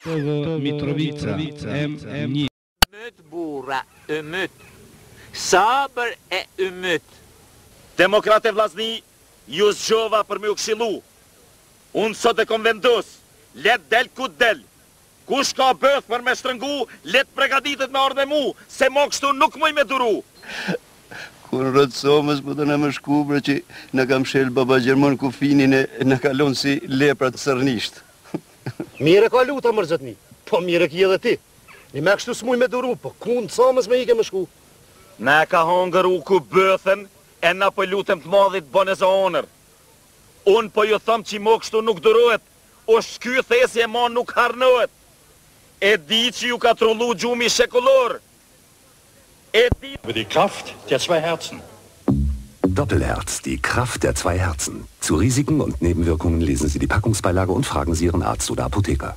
Mitrovica, M1. Ymyt bura, ymyt. Sabër e ymyt. Demokrate vllazni, ju zgjova për me u këshillu. Unë sot e kom vendos, let del ku del. Kush ka bëth për me shtrëngu, let pregaditet me ardhe mu, se mo kështu nuk muj me duru. Kur rëtë somës, po të në më shkubre që në kam shel baba Gjermon kufinin e në kalon si leprat sërnisht. Mire ka luta mërzëtni, po mire ki edhe ti. Një me kështu s'muj me duru, po ku në somës me ike më shku. Na ka hongër u ku bëthën, e na po lutem të madhit bëne zë onër. Unë po ju thëm që mo kështu nuk durohet, o shky thesi e ma nuk harnohet. E di që ju ka trullu gjumi shekullor. Über die Kraft der zwei Herzen. Doppelherz, die Kraft der zwei Herzen. Zu Risiken und Nebenwirkungen lesen Sie die Packungsbeilage und fragen Sie Ihren Arzt oder Apotheker.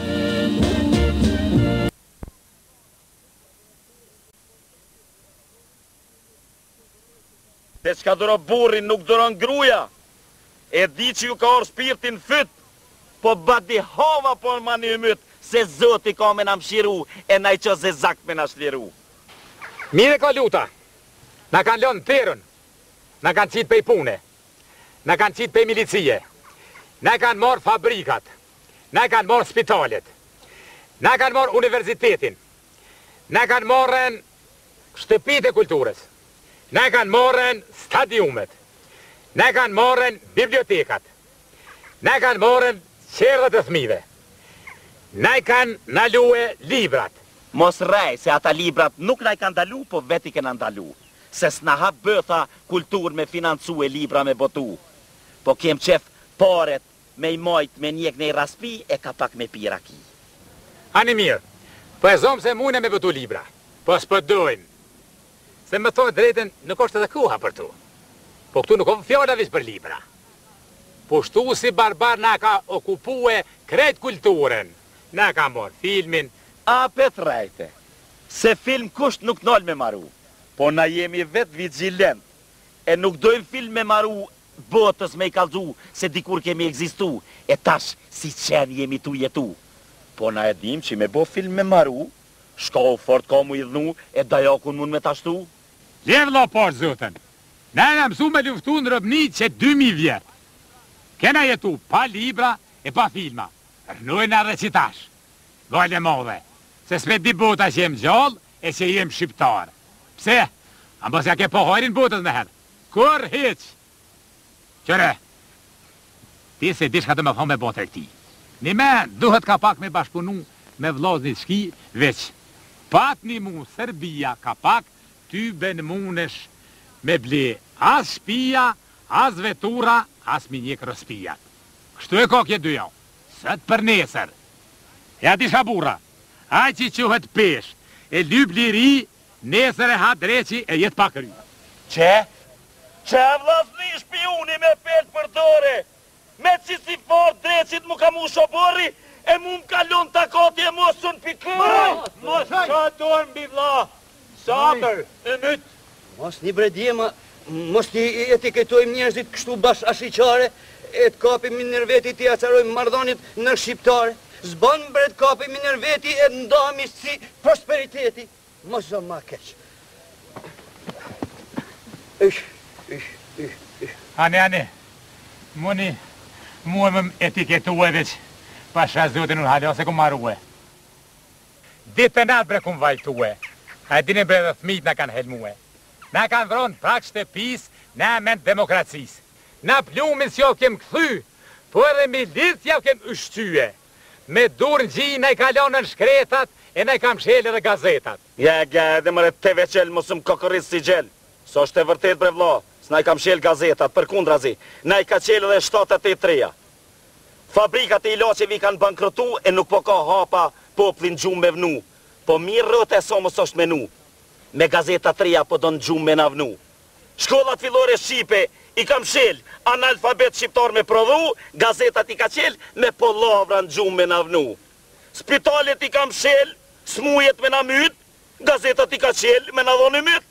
Se çka duro burrin nuk duron gruja. E di që ju ka orë shpirtin fyt, po badi hova po ma një myt, se zoti ka me na mshiru, e na i që zezak me na shliru. Mire ka luta, na kanë lënë terën, na kanë qitë pej pune, na kanë qitë pej milicije, na kanë marë fabrikat, na kanë marë spitalet, na kanë marë universitetin, na kanë marën shtëpit e kulturës, na kanë marën stadiumet, na kanë marën bibliotekat, na kanë marën qerët e fmive, na kanë nalue librat. Mos rej, se ata librat nuk na i kanë dalu, po veti kena ndalu. Se s'na hap bëtha kultur me financu e libra me botu. Po kem qef paret me i majt me njek në i raspi e ka pak me piraki. Ani mirë, po e zomë se mune me botu libra, po s'pëdojnë. Se më thonë drejten, nuk është edhe koha për tu. Po këtu nuk o fjalla vish për libra. Po shtu si barbar na ka okupue krejt kulturën. Na ka morë filmin. A petrajte, se film kusht nuk nol me maru, po na jemi vet vigilent, e nuk dojmë film me maru botës me i kalzu, se dikur kemi egzistu, e tash si qen jemi tu jetu. Po na e dim që me bo film me maru, shka u fort ka mu i dhnu, e dajakun mun me tashtu. Levla por, zotën, na e në mësu me luftu në rëbni që 2000 vjetë. Kena jetu pa libra e pa filma, rnojnë a recitash, gale modhe. Se s'me di bota që jem gjallë e që jem shqiptar. Pse? Ambos ja ke pohajrin botës me herë. Kur hiq? Qëre, ti se dish ka të me thonë me botë e këti. Një me duhet ka pak me bashkëpunu me vllaznit shki, veç. Pat një mu, Serbia ka pak, ty ben munesh me ble as shpia, as vetura, as minjek rëspia. Kështu e kokje dyjo, sët për nesër. Ja disha bura. Aj që quhet pesh, e lyp liri, nesër e ha dreqi e jet pak ry. Që? Që vllazni shpiuni me pel për dore, me që si fort dreqit mu ka mu shobori, e mu më kalon takoti e mosun pikër. Mos qa dorën bi vla, sabër, ymyt. Mos një bredjema, mos t'i etiketojmë njerëzit kështu bash ashiqare, e t'kapim në veti t'i acarojmë mardhanit në shqiptare. Zban mbret kapi minër veti e ndami si prosperiteti. Mos zë ma keq. Ane, muni, mu e më etiketu e veç, pasha zotin unë halja se ku marrue. Ditë natë bre ku më vajtue, a e dini bre dhe thmit na kanë helmue. Na kanë vronë prak shtepis, na men demokracis. Na plumin s'jo kem këthy, po edhe milic jo kem ushtyje. Me dur në gjina i kalonën shkretat e ne kam shele dhe gazetat. Ja, dhe mëre teve qel mësëm kokëris si gjel. So është e vërtet bre vla, s'na i kam shel gazetat, për kundra zi. Na i ka qel edhe 73. Fabrikat e ilaqevi kanë bankrotu e nuk po ka hapa poplin gjumë me vnu. Po mirë rëte e somës është menu. Me gazetat 3 po do në gjumë me navnu. Shkollat fillore Shqipe i kam shel, analfabet shqiptar me prodhu, gazetat i ka qel me polavra në gjumë me navnu. Spitalet i kam shel, smujet me na myt, gazetat i ka qel me na dhonë myt.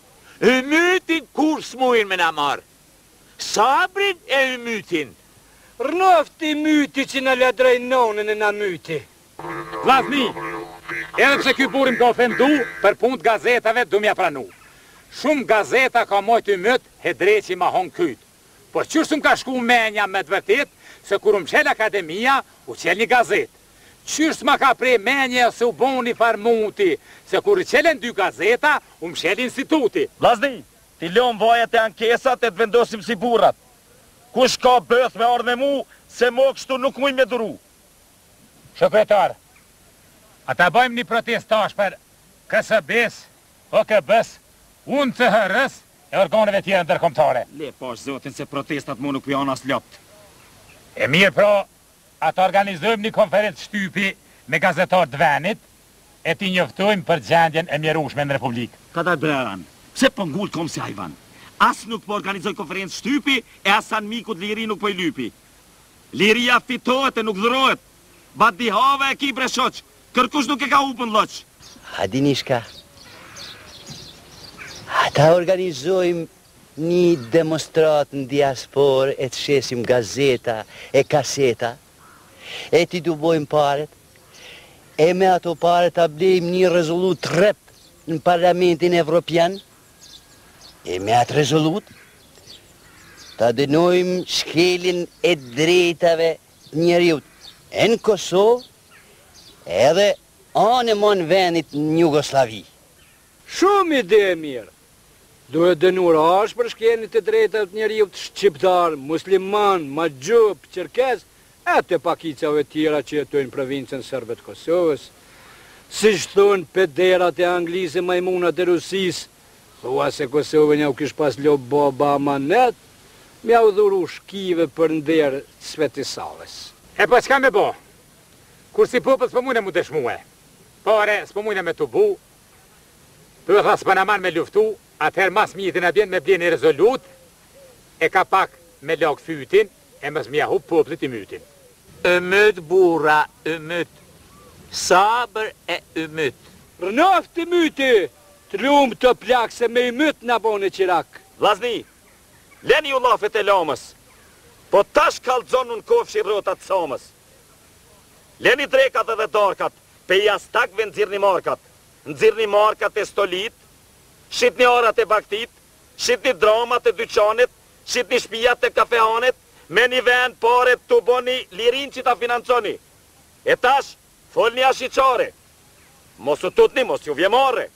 Ymytin kur smujen me na marë. Sabrin e ymytin. Rnofti myti që në ledrej nonën e në myti. Vllazni, edhe pse ky burim ka ofendu, për punë të gazetave du mja pranu. Shumë gazeta ka mojt i myt, hedreqi ma hon kyt. Po qërë më ka shku menja me të vërtet, se kur qel akademia, u qel një gazet. Qërë ma ka prej menja se u bon një farmuti, se kur qelen 2 gazeta, u qel instituti. Vllazni, ti lom vajat e ankesat e të vendosim si burrat. Kush ka bëth me ardhë me mu, se mo kështu nuk muj me duru. Shëkretar, ata bëjmë një protestash për KSB-s, OKB-s, unë CHR-s e organeve tjera ndërkombëtare. Le pash zotin se protestat mu nuk janë as lopt. E mirë pra, ata organizojmë një konferencë shtypi me gazetar të venit, e ti njoftojmë për gjendjen e mjerushme në Republikë. Katar Breran, pse po ngull kom si hajvan? As nuk po organizoj konferencë shtypi, e asan mikut liri nuk po i lypi. Liria fitohet e nuk dhërohet. Bat dihave e ki breshoq, kërkush nuk e ka upën loq. A dini shka? Ata organizojmë një demonstrat në diaspor, e të shesim gazeta e kaseta, e ti du bojmë paret, e me ato paret a blejmë një rezolut rep në Parlamentin Evropian, e me atë rezolut, ta dënojmë shkelin e drejtave njeriut, e në Kosovë, edhe anë e mon venit në Jugoslavi. Shumë ide e mirë. Duhet dënur ashtë për shkelin e drejtave njeriut shqiptar, musliman, magjup, qerkes, e të pakicave tjera që jetojnë provincën Serbet Kosovës. Si shtonë pederat e Anglisë, majmunat e Rusisë, thua se Kosovën ja u kish pas lo baba manet, mja u dhuru shkive për nderë Svetisavës. E po qka me bo? Kur si popët s'po mune mu dëshmue. Pare s'po mune me të bu, të dhe tha s'po në man me luftu, atëherë mas mjetin e bjen me bjen e rezolut, e ka pak me lak fytin, e mës mja hu poplit i mytin. Ymyt bura, ymyt. Sabër e ymyt. Rënoft i myti! Të lumë të plak se me i mytë në bone qirak. Vllazni, leni ju lafet e lamës, po tash kalzonu në kofshi rotat somës. Leni drekat edhe darkat, pe jastakve nëzirni markat. Nëzirni markat e stolit, shitni arat e baktit, shitni dramat e dyqanit, shitni shpijat e kafehanet, me një vend pare të boni lirin që ta financoni. E tash, folni ashiqare. Mos u tutni, mos ju vjemare.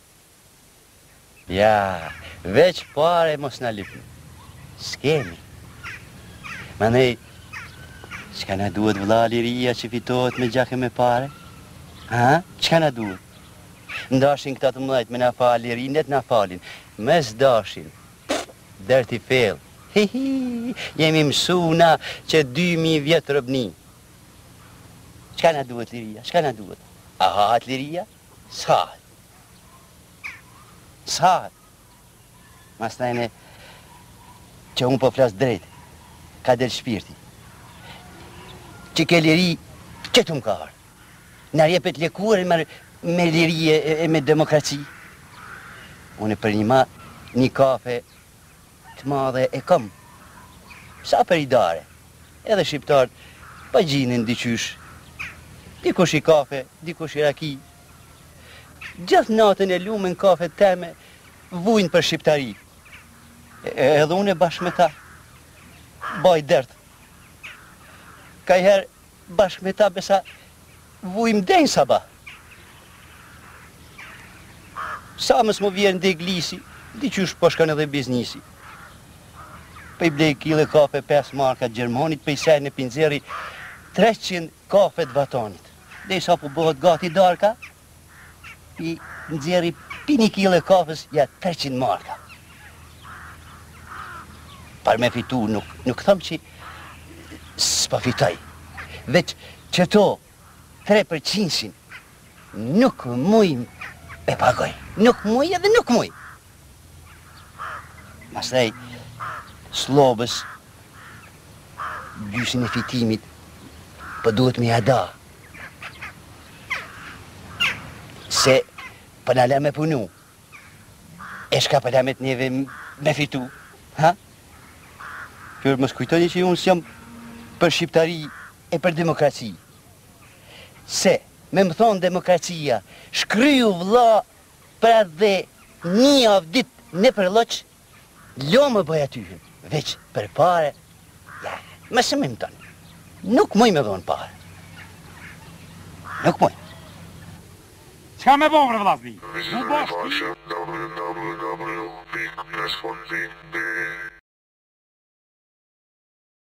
Ja, veç pare mos në lipni. S'kemi. Ma nej, qka na duhet vëlla liria që fitohet me gjake me pare? Ha? Qka na duhet? Ndashin këta të mlajt me na falë lirinet, na falin. Me s'dashin. Derti fel. Hihi, jemi mësuna që 2000 vjetë rëbni. Qka na duhet liria? Qka na duhet? A hahet liria? S'hahet. S'hahet. Mas tajne që unë po flasë drejt, ka del shpirti. Që ke liri, që të më ka arë. Në rjepet lekuar me liri e me demokraci. Unë për një kafe të madhe e kam. Sa për i dare, edhe shqiptarët pa gjinin diqysh. Dikush i kafe, dikush i raki. Gjatë natën e lumen kafe teme vujnë për shqiptari. Edhe unë e bashkë me ta baj dërtë. Ka i herë bashkë me ta besa vujmë denjë saba. Sa mës më vjerë në deglisi, di qysh po shkën edhe biznisi. Pe i blej kile kafe 5 marka Gjermonit, pe i sejnë e pinzeri 300 kafe të batonit. Dhe i sa po bëhet gati darka, i nëzjeri pi 1 kile kafës, ja 300 marka. Par me fitu, nuk thëmë që s'pa fitaj. Veç që to 3% nuk muj e pagoj. Nuk muj edhe nuk muj. Mastaj, slobës, gjyshin e fitimit, për duhet me jada. Se për në le me punu, e shka për le me të neve me fitu, ha? Kërë më shkujtoni që unë s'jam për shqiptari e për demokraci. Se, me më thonë demokracia, shkryu vlla pra dhe një avë dit në përloq, lo më bëj atyhën, veç për pare, ja, më se më tonë. Nuk muj me dhonë pare. Nuk muj. Çka me bo, vllazni? Mu bosh ti? www.responding